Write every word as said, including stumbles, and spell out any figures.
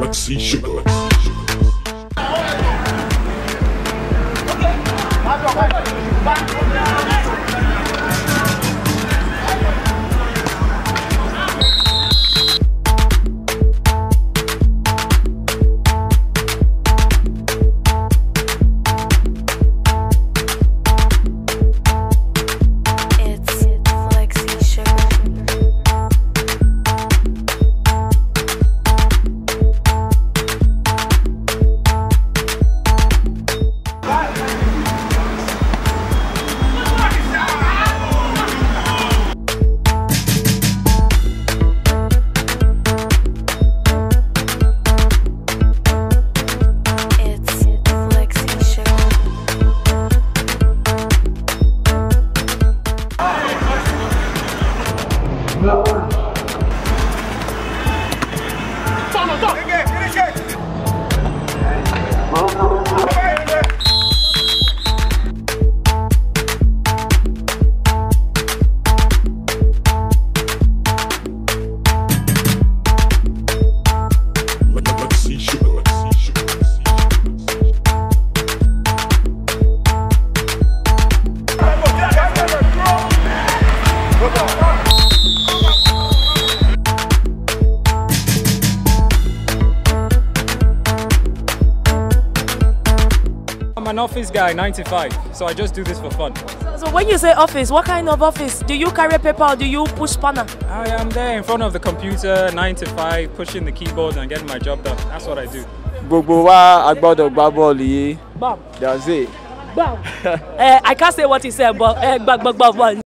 Lexi Sugar. I'm an office guy, nine to five, so I just do this for fun. So, so when you say office, what kind of office? Do you carry paper or do you push spanner? I am there in front of the computer, nine to five, pushing the keyboard and getting my job done. That's what I do. Gbogbo wa agbọ́dọ̀ gbá bọ́ọ̀lù yìí. Bam. That's it. Bam. uh, I can't say what he said, but uh, bam, bam, bam, bam.